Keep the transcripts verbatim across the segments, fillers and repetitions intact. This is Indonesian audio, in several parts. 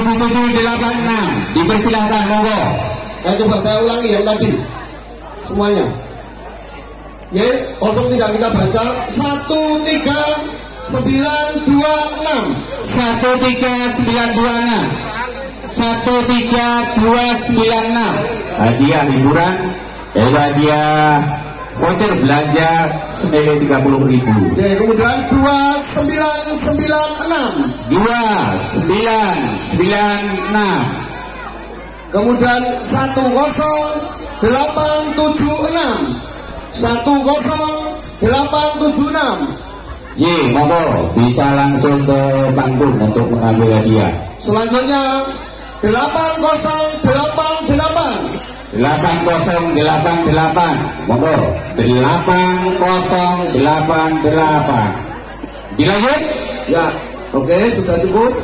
tujuh tujuh delapan enam. Dipersilahkan, monggo. Ya, coba saya ulangi yang tadi semuanya. Ya, kosong tidak kita baca. Satu tiga sembilan dua enam. Satu tiga sembilan dua enam. Satu tiga dua sembilan enam. Hadiah hiburan, hadiah voucher belanja senilai tiga puluh ribu. Ya, kemudian dua sembilan sembilan enam. Dua sembilan sembilan enam. Kemudian satu kosong delapan tujuh enam. Satu kosong delapan tujuh enam. Ye, monggo bisa langsung ke panggung untuk mengambil hadiah. Selanjutnya delapan kosong delapan delapan. Delapan kosong delapan delapan. Monggo delapan kosong delapan delapan. Dilanjut? Ya, oke, sudah cukup.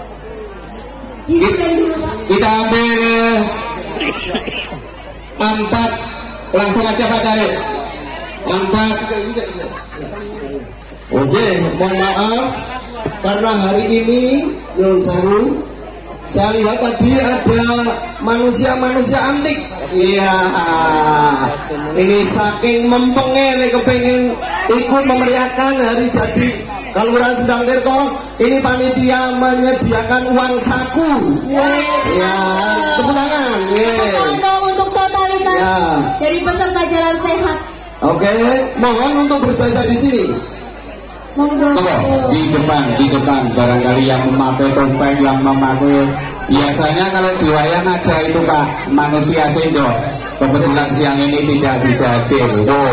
Kita ambil empat, langsung aja Pak Tarik. Empat. Oke, mohon maaf karena hari ini Nyun Sewu, saya lihat tadi ada manusia-manusia antik. Iya, ini saking mempengnya nih kepengen ikut memeriahkan hari jadi Kelurahan Sendang Tirto. Ini panitia menyediakan uang saku. Ya, tepuk tangan. Yeah. Untuk totalitas ya. Dari peserta Jalan Sehat. Oke, mohon untuk berjaga di sini. Monggo di depan, di depan barangkali yang memakai topeng, yang memakai biasanya kalau di wayang ada itu Pak manusia sendok. Kebetulan siang ini tidak bisa hadir. Oh,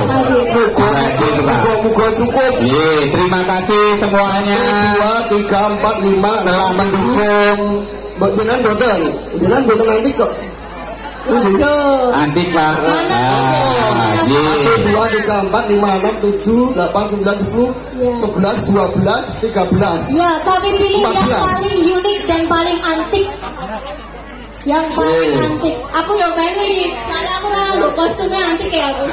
muka cukup. Ye, terima kasih semuanya. Dua, tiga, empat, lima telah mendukung. Jenengan boten, jenengan boten nanti kok. Antik Pak. Satu, dua, tiga, empat, lima, enam, tujuh, delapan, sembilan, sepuluh, sebelas, dua belas, tiga belas. Ya, kami pilih yang paling unik dan paling antik. Yang paling yeah. antik. Aku yang main ini. Karena aku nggak kostumnya antik ya aku.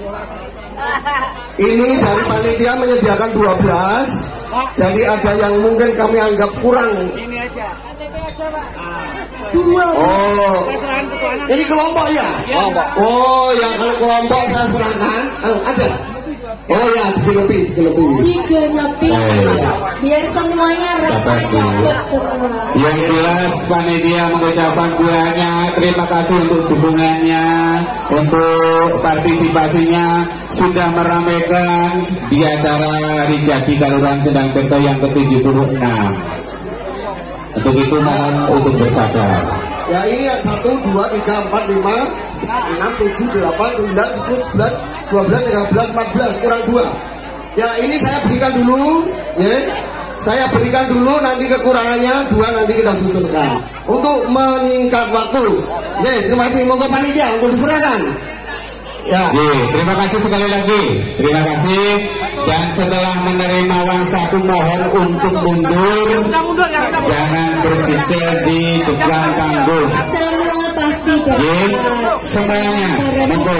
Ini dari panitia menyediakan dua belas. Jadi ada yang mungkin kami anggap kurang. Ini aja. K T P aja Pak. Dua. Oh. Ini kelompok ya? Kelompok. Oh ya, kalau kelompok saya serahkan. Oh, ada. Oh ya, digenepi, digenepi. Digenepi. Biar semuanya dapat semua. Yang jelas panitia mengucapkan banyak terima kasih untuk dukungannya, untuk partisipasinya, sudah meramaikan di acara Hari Jadi Kelurahan Sendang Tirto yang ke tujuh puluh enam. Untuk itu mohon untuk bersabar. Ya ini satu, dua, tiga, empat, lima, enam, tujuh, delapan, sembilan, sepuluh, sebelas, dua belas, tiga belas, empat belas, kurang dua. Ya ini saya berikan dulu, ya. Saya berikan dulu, nanti kekurangannya dua nanti kita susunkan. Untuk menyingkat waktu, ya terima kasih, monggo panitia untuk diserahkan. Ya. Ye, terima kasih sekali lagi. Terima kasih. Dan setelah menerima uang saku mohon untuk mundur. Jangan berjejer di depan panggung. Semua pasti dapat. Semuanya. Monggo.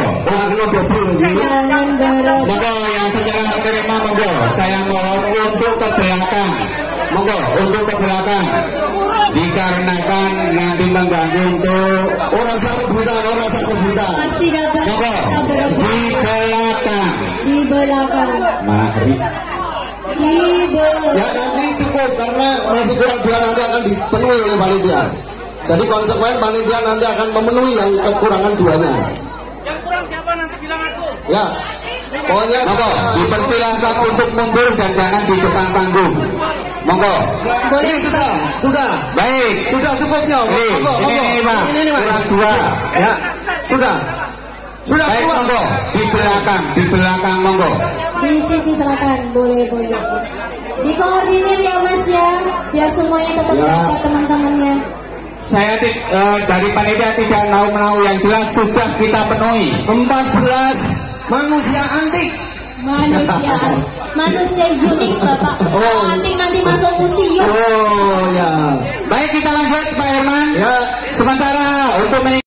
Jangan berapa. Monggo yang setelah menerima monggo. Saya mohon untuk ke belakang. Monggo untuk ke belakang. Dikarenakan nanti mengganggu untuk orang satu buta, orang satu buta. Pasti dapat. Monggo di belakang. Di belakang. Mari. Di belakang. Ya nanti cukup karena masih kurang dua nanti akan dipenuhi oleh panitia. Jadi konsekuen panitia nanti akan memenuhi yang kekurangan duanya. Yang kurang siapa nanti bilang aku. Ya. Pokoknya monggo dipersilahkan untuk mundur dan jangan di depan panggung. Monggo. Boleh sudah, sudah. Baik, sudah cukupnya. Ini, monggo, ini, monggo. ini, Pak. Ini, ini, kurang dua. Ya, sudah. Sudah. Baik, keluar. monggo. Di belakang, di belakang, monggo. Di sisi selatan, boleh, boleh. Dikoordinir ya Mas ya, biar semuanya tetap ya. dapat teman-temannya. Saya uh, dari panitia tidak mau-mau, yang jelas sudah kita penuhi. empat belas manusia antik. Manusia, manusia unik Bapak. Oh. Antik nanti masuk museum. Oh ya. Baik, kita lanjut Pak Herman. Ya. Sementara untuk